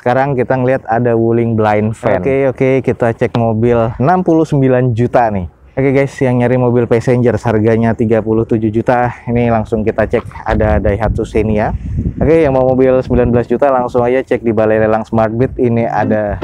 Sekarang kita ngeliat ada Wuling blind fan. Oke, kita cek mobil 69 juta nih. Oke guys, yang nyari mobil Passenger harganya 37 juta. Ini langsung kita cek, ada Daihatsu Xenia. Oke, yang mau mobil 19 juta langsung aja cek di Balai Lelang Smartbeat. Ini ada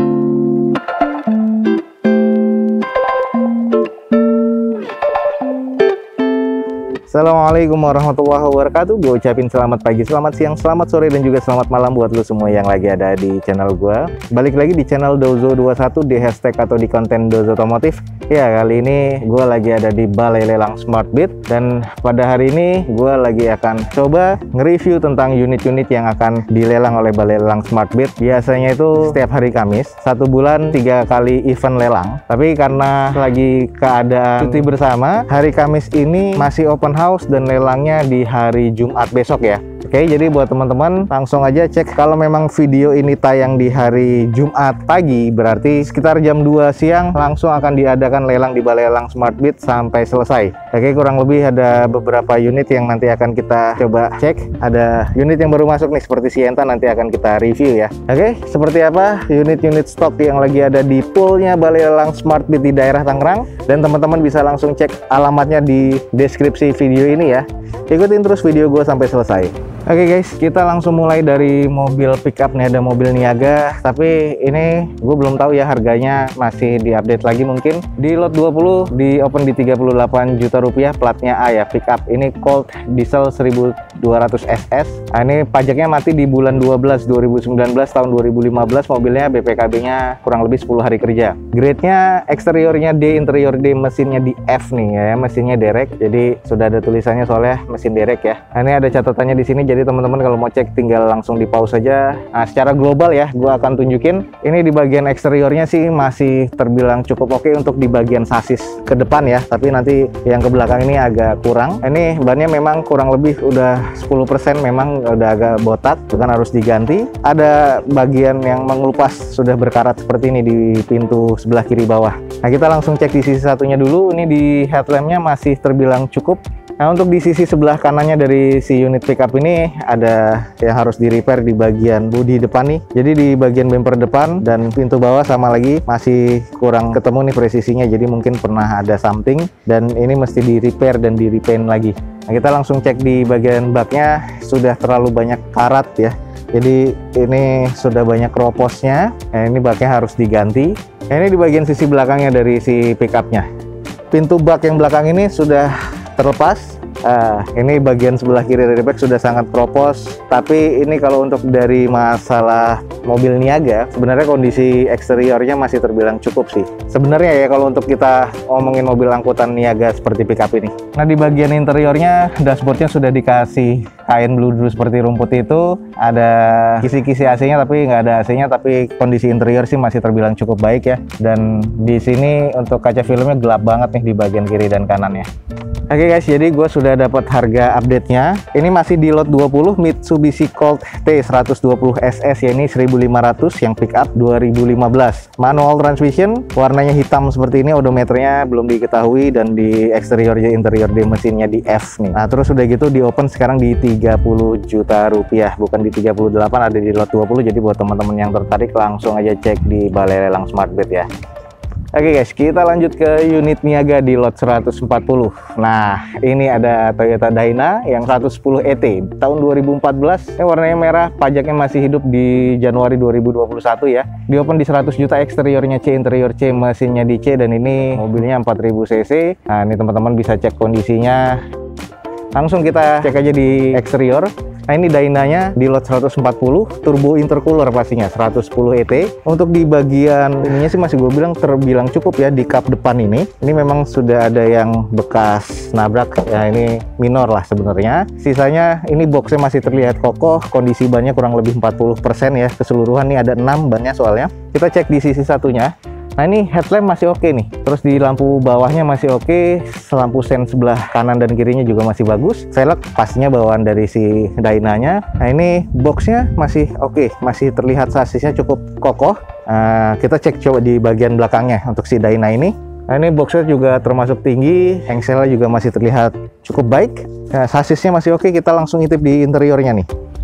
Assalamualaikum warahmatullahi wabarakatuh. Gue ucapin selamat pagi, selamat siang, selamat sore, dan juga selamat malam buat lo semua yang lagi ada di channel gue. Balik lagi di channel Dozo21 di hashtag atau di konten Dozo Otomotif. Ya, kali ini gue lagi ada di Balai Lelang Smartbeat. Dan pada hari ini gue lagi akan coba nge-review tentang unit-unit yang akan dilelang oleh Balai Lelang Smartbeat. Biasanya itu setiap hari Kamis, 1 bulan 3 kali event lelang. Tapi karena lagi keadaan cuti bersama, hari Kamis ini masih open house dan lelangnya di hari Jumat besok ya. Oke, jadi buat teman-teman langsung aja cek. Kalau memang video ini tayang di hari Jumat pagi, berarti sekitar jam 2 siang langsung akan diadakan lelang di Balai Lelang Smartbeat sampai selesai. Oke, kurang lebih ada beberapa unit yang nanti akan kita coba cek. Ada unit yang baru masuk nih seperti Sienta, nanti akan kita review ya. Oke, seperti apa unit-unit stok yang lagi ada di poolnya Balai Lelang Smartbeat di daerah Tangerang. Dan teman-teman bisa langsung cek alamatnya di deskripsi video ini ya. Ikutin terus video gue sampai selesai. Oke guys, kita langsung mulai dari mobil pickup nih. Ada mobil Niaga, tapi ini gue belum tahu ya harganya, masih diupdate lagi mungkin. Di lot 20 di open di 38 juta rupiah, platnya A ya, pickup. Ini Colt diesel 1200 SS. Nah, ini pajaknya mati di bulan 12 2019 tahun 2015. Mobilnya BPKB-nya kurang lebih 10 hari kerja. Grade-nya eksteriornya D, interior D, mesinnya di F nih ya, mesinnya derek. Jadi sudah ada tulisannya soalnya mesin derek ya. Nah, ini ada catatannya di sini. Jadi teman-teman kalau mau cek tinggal langsung di pause saja. Nah, secara global ya, gue akan tunjukin. Ini di bagian eksteriornya sih masih terbilang cukup oke untuk di bagian sasis ke depan ya. Tapi nanti yang ke belakang ini agak kurang. Ini bannya memang kurang lebih udah 10% memang udah agak botak, bukan harus diganti. Ada bagian yang mengelupas sudah berkarat seperti ini di pintu sebelah kiri bawah. Nah, kita langsung cek di sisi satunya dulu. Ini di headlampnya masih terbilang cukup. Nah, untuk di sisi sebelah kanannya dari si unit pickup ini ada yang harus di repair di bagian bodi depan nih. Jadi di bagian bumper depan dan pintu bawah sama lagi masih kurang ketemu nih presisinya. Jadi mungkin pernah ada something dan ini mesti di repair dan di repaint lagi. Nah, kita langsung cek di bagian baknya, sudah terlalu banyak karat ya. Jadi ini sudah banyak keroposnya. Nah, ini baknya harus diganti. Nah, ini di bagian sisi belakangnya dari si pickupnya. Pintu bak yang belakang ini sudah terlepas. Ini bagian sebelah kiri dari bak sudah sangat kropos. Tapi ini kalau untuk dari masalah mobil Niaga, sebenarnya kondisi eksteriornya masih terbilang cukup sih. Sebenarnya ya kalau untuk kita ngomongin mobil angkutan Niaga seperti pickup ini. Nah, di bagian interiornya dashboardnya sudah dikasih kain bludru seperti rumput itu. Ada kisi-kisi AC-nya tapi nggak ada AC-nya. Tapi kondisi interior sih masih terbilang cukup baik ya. Dan di sini untuk kaca filmnya gelap banget nih di bagian kiri dan kanannya. Oke guys, jadi gue sudah dapat harga update-nya. Ini masih di lot 20 Mitsubishi Colt T120 SS ya, ini 1500 yang pick up 2015. Manual transmission, warnanya hitam seperti ini, odometernya belum diketahui dan di eksteriornya interior di mesinnya di F nih. Nah, terus udah gitu di open sekarang di 30 juta rupiah, bukan di 38, ada di lot 20. Jadi buat teman-teman yang tertarik langsung aja cek di Balai Lelang Smartbeat ya. Oke guys, kita lanjut ke unit Niaga di lot 140. Nah, ini ada Toyota Dyna yang 110 ET tahun 2014. Ini warnanya merah, pajaknya masih hidup di Januari 2021 ya. Di open di 100 juta, eksteriornya C, interior C, mesinnya di C, dan ini mobilnya 4000 cc. Nah, ini teman-teman bisa cek kondisinya. Langsung kita cek aja di eksterior. Nah, ini Dynanya di lot 140, turbo intercooler pastinya, 110 ET. Untuk di bagian ininya sih masih gue bilang terbilang cukup ya, di kap depan ini. Ini memang sudah ada yang bekas nabrak, ya ini minor lah sebenarnya. Sisanya ini boxnya masih terlihat kokoh, kondisi bannya kurang lebih 40% ya, keseluruhan nih ada 6 bannya soalnya. Kita cek di sisi satunya. Nah, ini headlamp masih oke nih. Terus di lampu bawahnya masih oke. Lampu sen sebelah kanan dan kirinya juga masih bagus. Velg pastinya bawaan dari si Dynanya. Nah, ini boxnya masih oke. Masih terlihat sasisnya cukup kokoh. Kita cek coba di bagian belakangnya untuk si Dyna ini. Nah, ini boxnya juga termasuk tinggi. Engselnya juga masih terlihat cukup baik. Nah, sasisnya masih oke. Kita langsung intip di interiornya nih.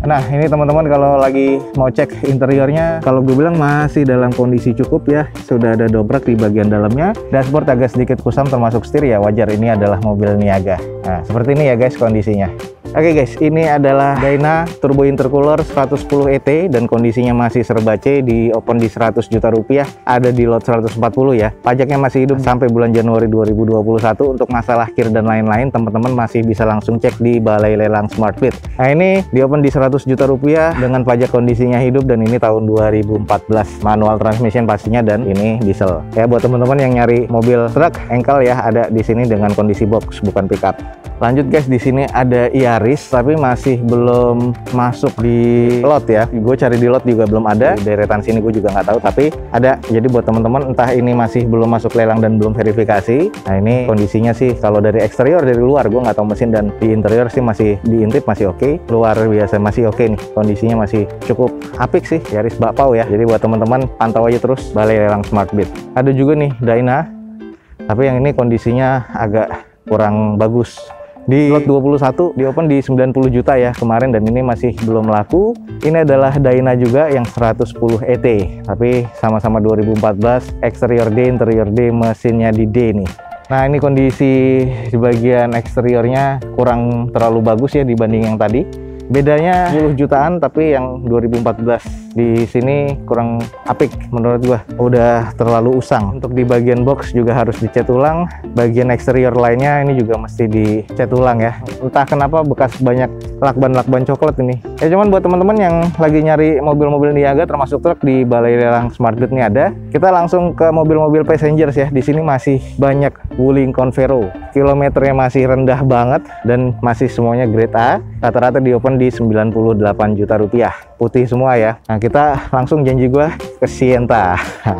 Nah ini teman-teman kalau lagi mau cek interiornya, kalau gue bilang masih dalam kondisi cukup ya. Sudah ada dobrak di bagian dalamnya, dashboard agak sedikit kusam termasuk setir ya, wajar, ini adalah mobil Niaga. Nah seperti ini ya guys kondisinya. Oke guys, ini adalah Dyna Turbo Intercooler 110 ET dan kondisinya masih serba C, di open di 100 juta rupiah, ada di lot 140 ya. Pajaknya masih hidup sampai bulan Januari 2021. Untuk masalah kir dan lain-lain, teman-teman masih bisa langsung cek di Balai Lelang SmartBid. Nah ini di open di 100 juta rupiah dengan pajak kondisinya hidup, dan ini tahun 2014, manual transmission pastinya, dan ini diesel. Ya buat teman-teman yang nyari mobil truk engkel ya, ada di sini dengan kondisi box bukan pickup. Lanjut guys, di sini ada Yaris tapi masih belum masuk di lot ya. Gue cari di lot juga belum ada. Di deretan sini gue juga nggak tahu, tapi ada. Jadi buat teman-teman, entah ini masih belum masuk lelang dan belum verifikasi. Nah ini kondisinya sih kalau dari eksterior, dari luar gue nggak tahu mesin, dan di interior sih masih diintip masih oke. Luar biasa masih oke nih. Kondisinya masih cukup apik sih. Yaris bakpao ya. Jadi buat teman-teman pantau aja terus Balai Lelang SmartBid. Ada juga nih Dyna, tapi yang ini kondisinya agak kurang bagus. Di lot 21 di open di 90 juta ya kemarin, dan ini masih belum laku. Ini adalah Dyna juga yang 110 ET, tapi sama-sama 2014, eksterior D, interior D, mesinnya di D nih. Nah ini kondisi di bagian eksteriornya kurang terlalu bagus ya dibanding yang tadi. Bedanya 10 jutaan, tapi yang 2014 di sini kurang apik menurut gua. Udah terlalu usang. Untuk di bagian box juga harus dicat ulang. Bagian eksterior lainnya ini juga mesti dicat ulang ya. Entah kenapa bekas banyak lakban-lakban coklat ini. Ya cuman buat teman-teman yang lagi nyari mobil-mobil Niaga termasuk truk, di Balai Lelang SmartBid ini ada. Kita langsung ke mobil-mobil passengers ya. Di sini masih banyak Wuling Convero. Kilometernya masih rendah banget dan masih semuanya grade A. Rata-rata di open di 98 juta rupiah, putih semua ya. Nah kita langsung janji gua ke Sienta.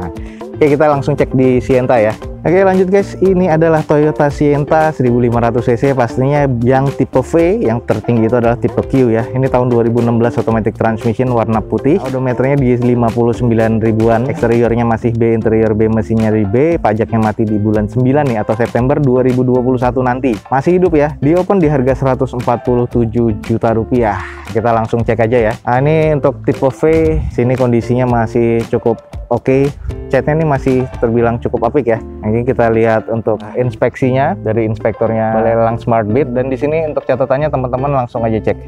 Oke kita langsung cek di Sienta ya. Oke lanjut guys, ini adalah Toyota Sienta 1500 cc, pastinya yang tipe V, yang tertinggi itu adalah tipe Q ya. Ini tahun 2016, automatic transmission, warna putih, odometernya di 59 ribuan, eksteriornya masih B, interior B, mesinnya di B, pajaknya mati di bulan 9 nih atau September 2021 nanti. Masih hidup ya, di open di harga 147 juta rupiah. Kita langsung cek aja ya. Nah ini untuk tipe V, sini kondisinya masih cukup oke. Catnya ini masih terbilang cukup apik ya. Ini kita lihat untuk inspeksinya dari inspektornya Balai Lelang SmartBid, dan di sini untuk catatannya teman-teman langsung aja cek.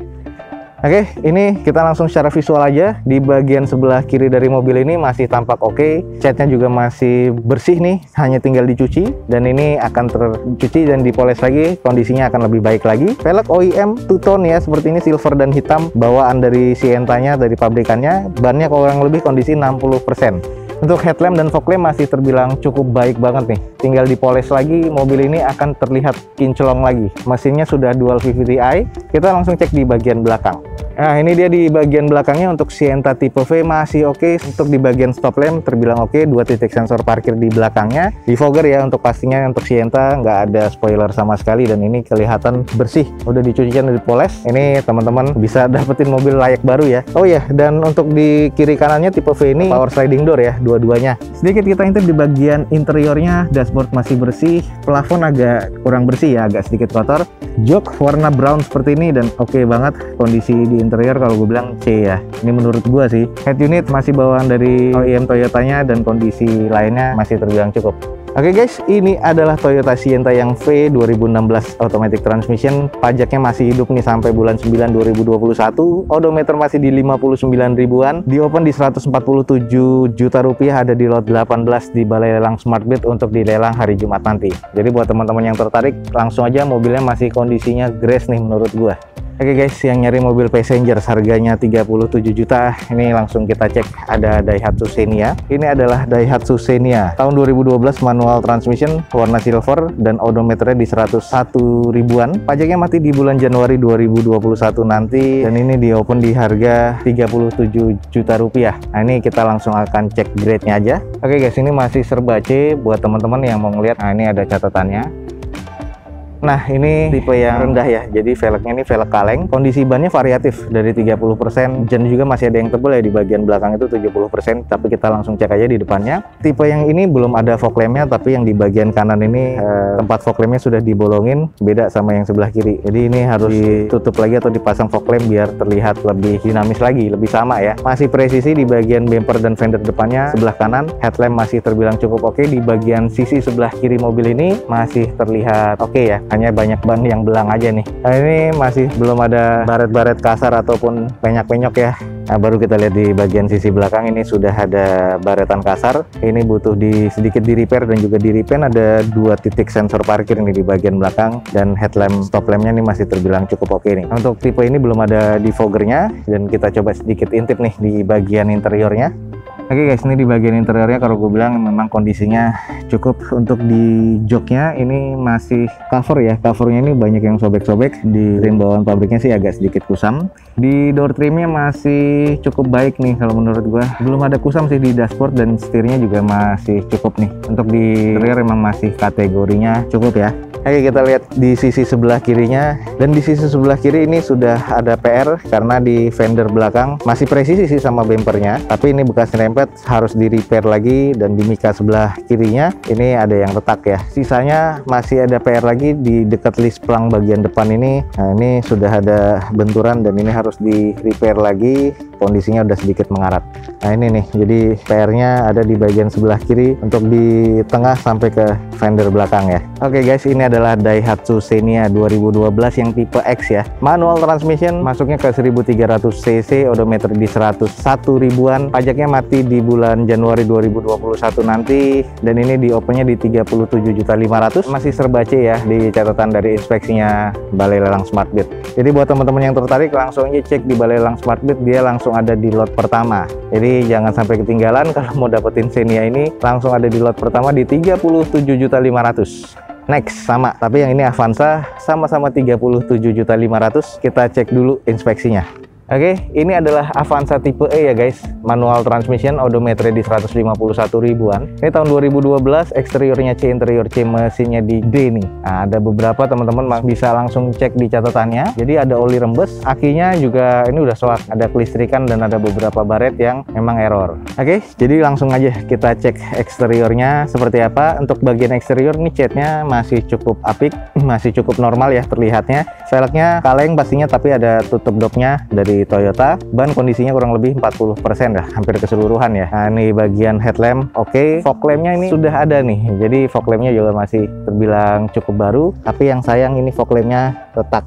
Oke, ini kita langsung secara visual aja. Di bagian sebelah kiri dari mobil ini masih tampak oke. Catnya juga masih bersih nih, hanya tinggal dicuci, dan ini akan tercuci dan dipoles lagi, kondisinya akan lebih baik lagi. Velg OEM two tone ya, seperti ini, silver dan hitam, bawaan dari Sientanya, dari pabrikannya. Bannya kurang lebih kondisi 60%. Untuk headlamp dan fog lamp masih terbilang cukup baik banget nih. Tinggal dipoles lagi, mobil ini akan terlihat kinclong lagi. Mesinnya sudah dual VVT-i. Kita langsung cek di bagian belakang. Nah ini dia di bagian belakangnya. Untuk Sienta tipe V masih oke. Untuk di bagian stop lamp terbilang oke. 2 titik sensor parkir di belakangnya. Defogger ya untuk pastinya. Untuk Sienta nggak ada spoiler sama sekali, dan ini kelihatan bersih. Udah dicuci dan dipoles. Ini teman-teman bisa dapetin mobil layak baru ya. Oh ya, dan untuk di kiri kanannya tipe V ini power sliding door ya, dua-duanya. Sedikit kita intip di bagian interiornya. Dashboard masih bersih. Plafon agak kurang bersih ya, agak sedikit kotor. Jok warna brown seperti ini, dan oke banget kondisi di interior. Kalau gue bilang C ya, ini menurut gue sih. Head unit masih bawaan dari OEM Toyotanya, dan kondisi lainnya masih terbilang cukup. Oke guys, ini adalah Toyota Sienta yang V 2016 automatic transmission. Pajaknya masih hidup nih sampai bulan 9 2021. Odometer masih di 59 ribuan. Di open di 147 juta rupiah, ada di lot 18 di Balai Lelang SmartBid untuk dilelang hari Jumat nanti. Jadi buat teman-teman yang tertarik, langsung aja, mobilnya masih kondisinya grace nih menurut gua. Oke guys, yang nyari mobil passenger harganya 37 juta, ini langsung kita cek. Ada Daihatsu Xenia. Ini adalah Daihatsu Xenia tahun 2012, manual transmission, warna silver, dan odometernya di 101 ribuan. Pajaknya mati di bulan Januari 2021 nanti, dan ini di open di harga 37 juta rupiah. Nah ini kita langsung akan cek grade-nya aja. Oke guys, ini masih serba C buat teman-teman yang mau ngeliat. Nah ini ada catatannya. Nah, ini tipe yang rendah ya. Jadi velgnya ini velg kaleng. Kondisi bannya variatif dari 30%, dan juga masih ada yang tebal ya di bagian belakang itu 70%, tapi kita langsung cek aja di depannya. Tipe yang ini belum ada fog lampnya, tapi yang di bagian kanan ini tempat fog lampnya sudah dibolongin, beda sama yang sebelah kiri. Jadi ini harus ditutup lagi atau dipasang fog lamp biar terlihat lebih dinamis lagi, lebih sama ya. Masih presisi di bagian bumper dan fender depannya sebelah kanan. Headlamp masih terbilang cukup oke. Di bagian sisi sebelah kiri mobil ini masih terlihat oke ya. Hanya banyak ban yang belang aja nih. Nah, ini masih belum ada baret-baret kasar ataupun penyok-penyok ya. Nah, baru kita lihat di bagian sisi belakang ini sudah ada baretan kasar. Ini butuh sedikit di repair dan juga di repaint. Ada 2 titik sensor parkir ini di bagian belakang, dan headlamp stop lampnya ini masih terbilang cukup oke nih. Untuk tipe ini belum ada defoggernya, dan kita coba sedikit intip nih di bagian interiornya. Oke guys, ini di bagian interiornya kalau gue bilang memang kondisinya cukup. Untuk di joknya ini masih cover ya, covernya ini banyak yang sobek-sobek. Di rim bawaan pabriknya sih agak sedikit kusam. Di door trimnya masih cukup baik nih kalau menurut gue. Belum ada kusam sih di dashboard, dan setirnya juga masih cukup nih. Untuk di rear memang masih kategorinya cukup ya. Oke, kita lihat di sisi sebelah kirinya, dan di sisi sebelah kiri ini sudah ada PR karena di fender belakang masih presisi sih sama bumpernya, tapi ini bekas nyerempet, harus di repair lagi. Dan di mika sebelah kirinya ini ada yang retak ya. Sisanya masih ada PR lagi di dekat list plang bagian depan ini. Nah, ini sudah ada benturan dan ini harus di repair lagi, kondisinya udah sedikit mengarat. Nah, ini nih, jadi PR-nya ada di bagian sebelah kiri untuk di tengah sampai ke fender belakang ya. Oke guys, ini adalah Daihatsu Xenia 2012 yang tipe X ya. Manual transmission, masuknya ke 1300 cc, odometer di 101 ribuan. Pajaknya mati di bulan Januari 2021 nanti, dan ini di opennya di 37.500.000. Masih serba C ya di catatan dari inspeksinya Balai Lelang Smartbeat. Jadi buat teman-teman yang tertarik, langsung aja cek di Balai Lelang Smartbeat, dia langsung ada di lot pertama. Jadi jangan sampai ketinggalan kalau mau dapetin Xenia ini, langsung ada di lot pertama di 37.500.000. Next sama, tapi yang ini Avanza sama-sama 37.500.000. Kita cek dulu inspeksinya. Oke, ini adalah Avanza tipe E ya guys. Manual transmission, odometer di 151 ribuan. Ini tahun 2012, eksteriornya C, interior C, mesinnya di D nih. Nah, ada beberapa teman-teman bisa langsung cek di catatannya. Jadi ada oli rembes, akinya juga ini udah soak, ada kelistrikan, dan ada beberapa baret yang memang error. Oke, jadi langsung aja kita cek eksteriornya seperti apa. Untuk bagian eksterior nih catnya masih cukup apik, masih cukup normal ya terlihatnya. Velgnya kaleng pastinya, tapi ada tutup dopnya dari Toyota. Ban kondisinya kurang lebih 40% dah, hampir keseluruhan ya. Nah, ini bagian headlamp oke. Fog lampnya ini sudah ada nih, jadi fog lampnya juga masih terbilang cukup baru, tapi yang sayang ini fog lampnya retak.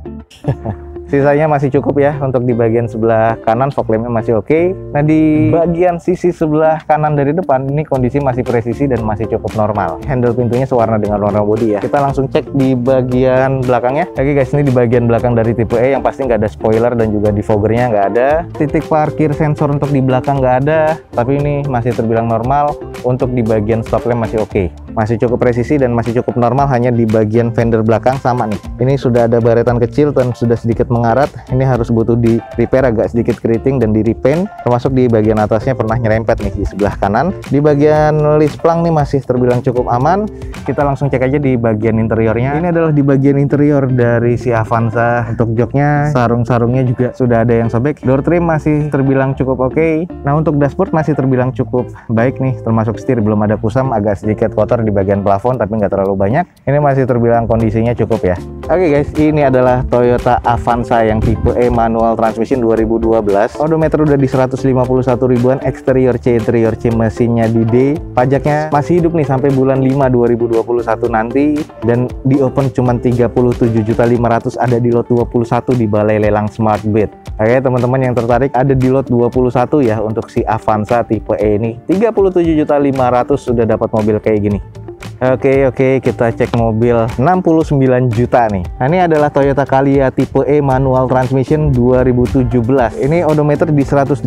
Sisanya masih cukup ya. Untuk di bagian sebelah kanan fog lampnya masih oke. Nah, di bagian sisi sebelah kanan dari depan ini kondisi masih presisi dan masih cukup normal. Handle pintunya sewarna dengan warna bodi ya. Kita langsung cek di bagian belakangnya. Oke guys, ini di bagian belakang dari tipe E yang pasti nggak ada spoiler dan juga defoggernya nggak ada. Titik parkir sensor untuk di belakang nggak ada, tapi ini masih terbilang normal. Untuk di bagian stop lamp masih oke. Masih cukup presisi dan masih cukup normal. Hanya di bagian fender belakang sama nih. Ini sudah ada baretan kecil dan sudah sedikit mengarat. Ini harus butuh di repair, agak sedikit keriting dan di repaint. Termasuk di bagian atasnya pernah nyerempet nih di sebelah kanan. Di bagian list plang nih masih terbilang cukup aman. Kita langsung cek aja di bagian interiornya. Ini adalah di bagian interior dari si Avanza. Untuk joknya, sarung-sarungnya juga sudah ada yang sobek. Door trim masih terbilang cukup oke. Nah, untuk dashboard masih terbilang cukup baik nih. Termasuk setir belum ada kusam, agak sedikit kotor di bagian plafon tapi nggak terlalu banyak. Ini masih terbilang kondisinya cukup ya. Oke guys, ini adalah Toyota Avanza yang tipe E manual transmission 2012. Odometer udah di 151 ribuan, eksterior C, interior C, mesinnya di D. Pajaknya masih hidup nih sampai bulan 5 2021 nanti, dan di open cuman 37.500.000, ada di lot 21 di Balai Lelang Smartbeat. Oke teman-teman yang tertarik, ada di lot 21 ya untuk si Avanza tipe E ini. 37.500.000 sudah dapat mobil kayak gini. Oke, kita cek mobil 69 juta nih. Nah, ini adalah Toyota Calya tipe E manual transmission 2017. Ini odometer di 187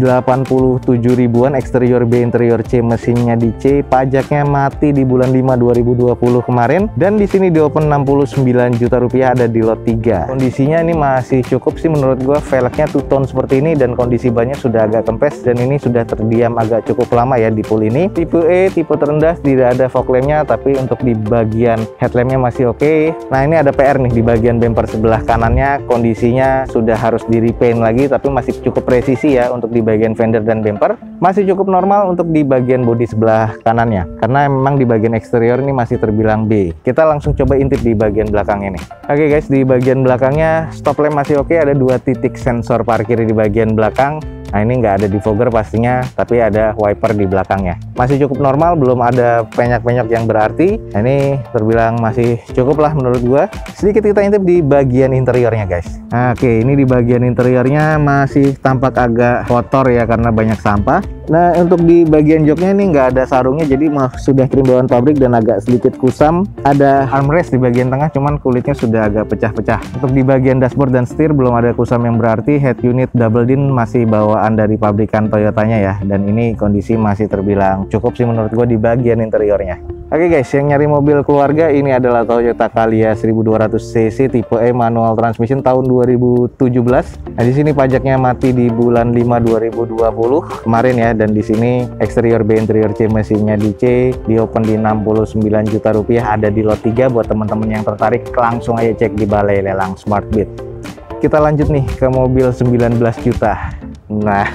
ribuan, eksterior B, interior C, mesinnya di C. Pajaknya mati di bulan 5 2020 kemarin, dan di sini di open 69 juta rupiah, ada di lot 3. Kondisinya ini masih cukup sih menurut gua. Velgnya two tone seperti ini dan kondisi bannya sudah agak kempes, dan ini sudah terdiam agak cukup lama ya di pool ini. Tipe E, tipe terendah, tidak ada fog lampnya, tapi untuk di bagian headlampnya masih oke. Nah, ini ada PR nih di bagian bumper sebelah kanannya, kondisinya sudah harus di repaint lagi, tapi masih cukup presisi ya untuk di bagian fender dan bumper. Masih cukup normal untuk di bagian bodi sebelah kanannya, karena memang di bagian eksterior ini masih terbilang B. Kita langsung coba intip di bagian belakang ini. Oke guys, di bagian belakangnya stop lamp masih oke, ada 2 titik sensor parkir di bagian belakang. Nah, ini nggak ada defogger pastinya, tapi ada wiper di belakangnya. Masih cukup normal, belum ada penyok-penyok yang berarti. Nah, ini terbilang masih cukup lah menurut gua. Sedikit kita intip di bagian interiornya guys. Nah, oke, ini di bagian interiornya masih tampak agak kotor ya karena banyak sampah. Nah, untuk di bagian joknya ini nggak ada sarungnya, jadi sudah trim bawaan pabrik dan agak sedikit kusam. Ada armrest di bagian tengah, cuman kulitnya sudah agak pecah-pecah. Untuk di bagian dashboard dan setir belum ada kusam yang berarti. Head unit double din masih bawaan dari pabrikan Toyotanya ya, dan ini kondisi masih terbilang cukup sih menurut gue di bagian interiornya. Oke guys, yang nyari mobil keluarga, ini adalah Toyota Calya 1200 cc tipe E manual transmission tahun 2017. Nah, di sini pajaknya mati di bulan 5 2020 kemarin ya, dan di sini eksterior B interior C mesinnya di C, di open di 69 juta rupiah, ada di lot 3. Buat teman-teman yang tertarik langsung aja cek di Balai Lelang Smart Beat. Kita lanjut nih ke mobil 19 juta. Nah,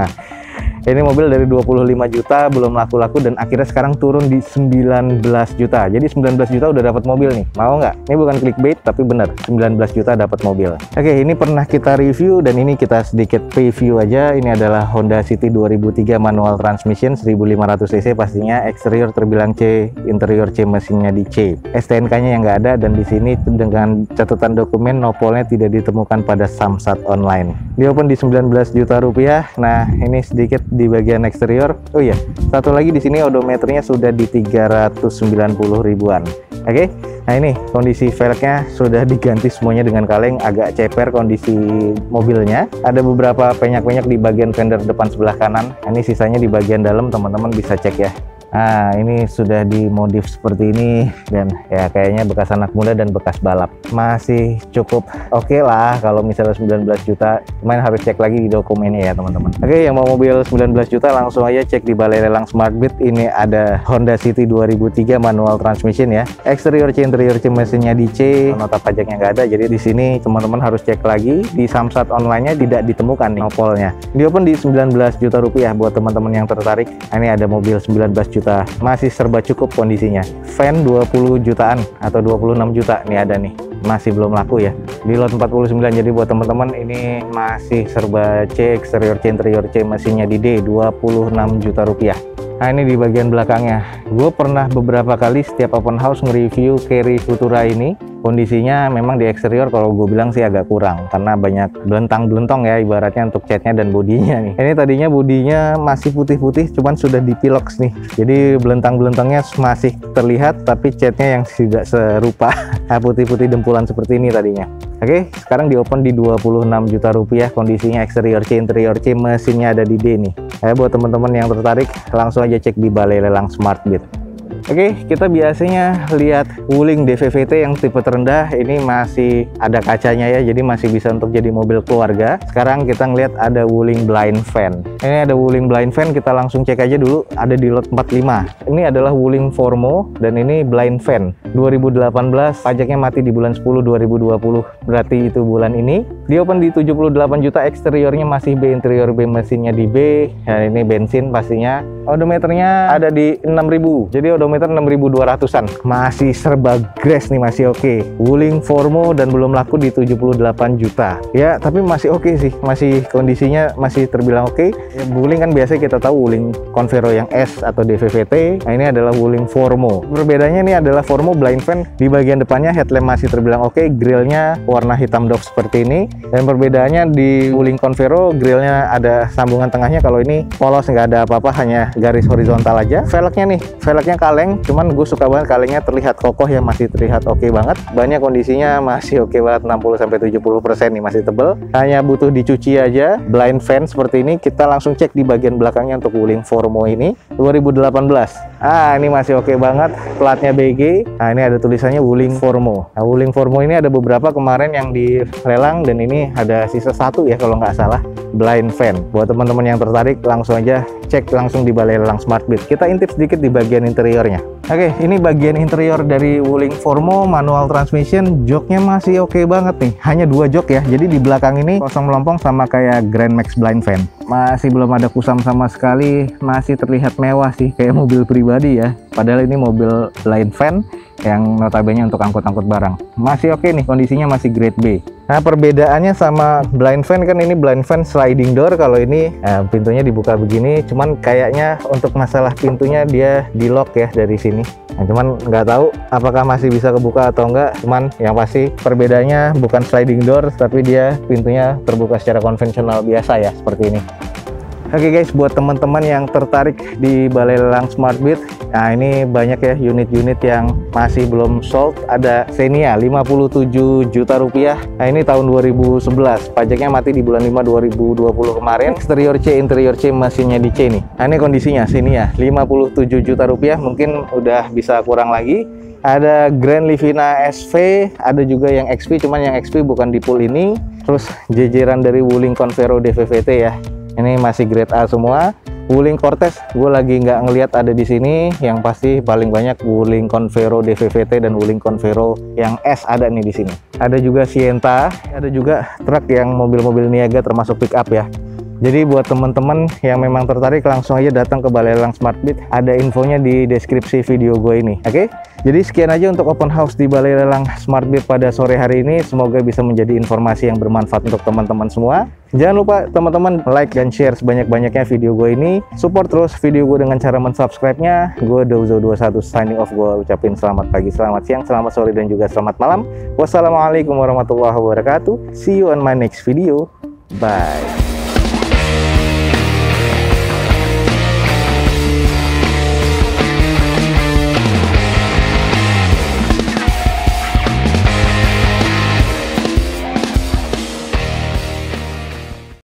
ini mobil dari 25 juta belum laku-laku dan akhirnya sekarang turun di 19 juta. Jadi 19 juta udah dapat mobil nih. Mau nggak? Ini bukan clickbait tapi bener, 19 juta dapat mobil. Oke, ini pernah kita review dan ini kita sedikit preview aja. Ini adalah Honda City 2003 manual transmission 1500 cc pastinya, eksterior terbilang C, interior C, mesinnya di C. STNK-nya yang nggak ada, dan di sini dengan catatan dokumen nopolnya tidak ditemukan pada Samsat online. Di open di 19 juta rupiah. Nah, ini sedikit di bagian eksterior. Oh iya, satu lagi di sini odometernya sudah di 390 ribuan. Oke. Nah, ini kondisi velgnya sudah diganti semuanya dengan kaleng, agak ceper kondisi mobilnya. Ada beberapa penyak-penyak di bagian fender depan sebelah kanan. Nah, ini sisanya di bagian dalam, teman-teman bisa cek ya. Nah, ini sudah dimodif seperti ini, dan ya kayaknya bekas anak muda dan bekas balap. Masih cukup oke lah kalau misalnya 19 juta, cuman harus cek lagi di dokumennya ya teman-teman. Oke, yang mau mobil 19 juta langsung aja cek di Balai Lelang Smart Beat. Ini ada Honda City 2003 manual transmission ya. Eksterior C, interior C, mesinnya di C, nota pajaknya nggak ada. Jadi di sini teman-teman harus cek lagi di Samsat online-nya, tidak ditemukan nih nopolnya. Di open di 19 juta rupiah buat teman-teman yang tertarik. Nah, ini ada mobil 19 juta. Masih serba cukup kondisinya. Fan 20 jutaan atau 26 juta nih ada nih. Masih belum laku ya. Di lot 49, jadi buat teman-teman ini masih serba C, eksterior C, interior C, mesinnya di D, 26 juta rupiah. Nah, ini di bagian belakangnya. Gue pernah beberapa kali setiap open house nge-review Carry Futura ini. Kondisinya memang di eksterior kalau gue bilang sih agak kurang, karena banyak belentang-belentong ya ibaratnya untuk catnya dan bodinya nih. Ini tadinya bodinya masih putih-putih, cuman sudah dipilox nih. Jadi belentang-belentangnya masih terlihat, tapi catnya yang tidak serupa. Nah, putih-putih dempulan seperti ini tadinya. Oke, sekarang di open di 26 juta rupiah, kondisinya eksterior C, interior C, mesinnya ada di D nih. Buat teman-teman yang tertarik langsung aja cek di Balai Lelang Smart Beat. Oke, kita biasanya lihat Wuling DVVT yang tipe terendah ini masih ada kacanya ya, jadi masih bisa untuk jadi mobil keluarga. Sekarang kita ngelihat ada Wuling Blind Van. Ini ada Wuling Blind Van, kita langsung cek aja dulu, ada di lot 45. Ini adalah Wuling Formo dan ini Blind Van 2018, pajaknya mati di bulan 10 2020, berarti itu bulan ini. Di open di 78 juta, eksteriornya masih B, interior B, mesinnya di B. Ya, ini bensin pastinya. Odometernya ada di 6000, jadi odometer 6200-an. Masih serba grass nih, masih oke. Wuling Formo dan belum laku di 78 juta. Ya, tapi masih oke sih, masih kondisinya masih terbilang oke. Ya, Wuling kan biasa kita tahu Wuling Convero yang S atau DVVT. Nah, ini adalah Wuling Formo. Perbedaannya ini adalah Formo Blind Van, di bagian depannya headlamp masih terbilang oke, grillnya warna hitam doff seperti ini. Dan perbedaannya di Wuling Convero, grillnya ada sambungan tengahnya, kalau ini polos, nggak ada apa-apa, hanya garis horizontal aja. Velgnya nih, velgnya kaleng, cuman gue suka banget kalengnya terlihat kokoh ya, masih terlihat oke banget. Banyak kondisinya masih oke banget, 60-70% nih, masih tebel. Hanya butuh dicuci aja. Blind Van seperti ini. Kita langsung cek di bagian belakangnya untuk Wuling Formo ini 2018. Ah, ini masih oke banget, platnya BG. Nah, ini ada tulisannya Wuling Formo. Nah, Wuling Formo ini ada beberapa kemarin yang dilelang, dan ini ada sisa satu ya kalau nggak salah, Blind Van. Buat teman-teman yang tertarik langsung aja cek langsung di Balai Lelang Smart Beat. Kita intip sedikit di bagian interiornya. Oke, ini bagian interior dari Wuling Formo manual transmission. Joknya masih oke banget nih. Hanya 2 jok ya. Jadi di belakang ini kosong melompong sama kayak Grand Max blind fan. Masih belum ada kusam sama sekali. Masih terlihat mewah sih, kayak mobil pribadi ya. Padahal ini mobil blind van yang notabene untuk angkut-angkut barang. Masih oke nih, kondisinya masih grade B. Nah, perbedaannya sama blind van kan ini blind van sliding door, kalau ini pintunya dibuka begini. Cuman kayaknya untuk masalah pintunya dia di lock ya dari sini. Nah, cuman nggak tahu apakah masih bisa kebuka atau enggak. Cuman yang pasti perbedaannya bukan sliding door, tapi dia pintunya terbuka secara konvensional biasa ya, seperti ini. Oke guys, buat teman-teman yang tertarik di balai lelang SmartBeat, nah ini banyak ya unit-unit yang masih belum sold. Ada Xenia 57 juta rupiah. Nah ini tahun 2011, pajaknya mati di bulan 5 2020 kemarin. Eksterior C, interior C, mesinnya di C nih. Nah ini kondisinya Xenia 57 juta rupiah, mungkin udah bisa kurang lagi. Ada Grand Livina SV, ada juga yang XP, cuman yang XP bukan di pool ini. Terus jejeran dari Wuling Convero DVVT ya. Ini masih grade A semua. Wuling Cortez gue lagi nggak ngelihat ada di sini. Yang pasti paling banyak Wuling Convero DVVT dan Wuling Convero yang S ada nih di sini. Ada juga Sienta, ada juga truk yang mobil-mobil niaga termasuk pick up ya. Jadi buat teman-teman yang memang tertarik, langsung aja datang ke Balai Lelang SmartBeat. Ada infonya di deskripsi video gue ini. Oke? Jadi sekian aja untuk open house di Balai Lelang SmartBeat pada sore hari ini. Semoga bisa menjadi informasi yang bermanfaat untuk teman-teman semua. Jangan lupa teman-teman like dan share sebanyak-banyaknya video gue ini. Support terus video gue dengan cara mensubscribe-nya. Gue Dozo21 signing off. Gue ucapin selamat pagi, selamat siang, selamat sore, dan juga selamat malam. Wassalamualaikum warahmatullahi wabarakatuh. See you on my next video. Bye.